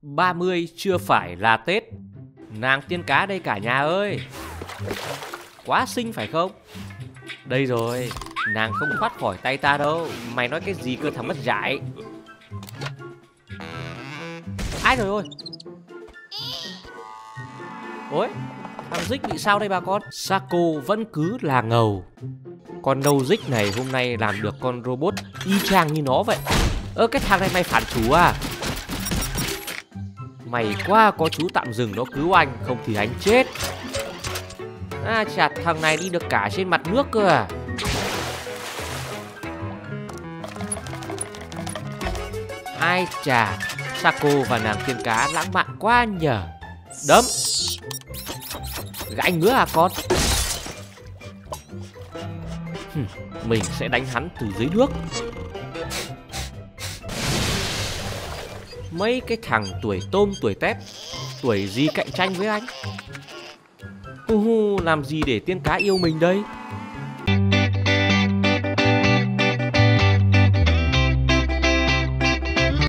30 chưa phải là Tết. Nàng tiên cá đây cả nhà ơi. Quá xinh phải không? Đây rồi, nàng không thoát khỏi tay ta đâu. Mày nói cái gì cơ thằng mất dạy. Ai rồi ôi. Ôi, thằng Dích bị sao đây bà con? Sako vẫn cứ là ngầu. Con nâu Dích này hôm nay làm được con robot y chang như nó vậy. Cái thằng này mày phản chủ à? Mày quá có chú tạm dừng nó cứu anh, không thì anh chết. Chà, thằng này đi được cả trên mặt nước cơ à? Ai chà, Sako và nàng tiên cá lãng mạn quá nhờ. Đấm. Gãy ngứa à con? Mình sẽ đánh hắn từ dưới nước. Mấy cái thằng tuổi tôm tuổi tép, tuổi gì cạnh tranh với anh? Làm gì để tiên cá yêu mình đây?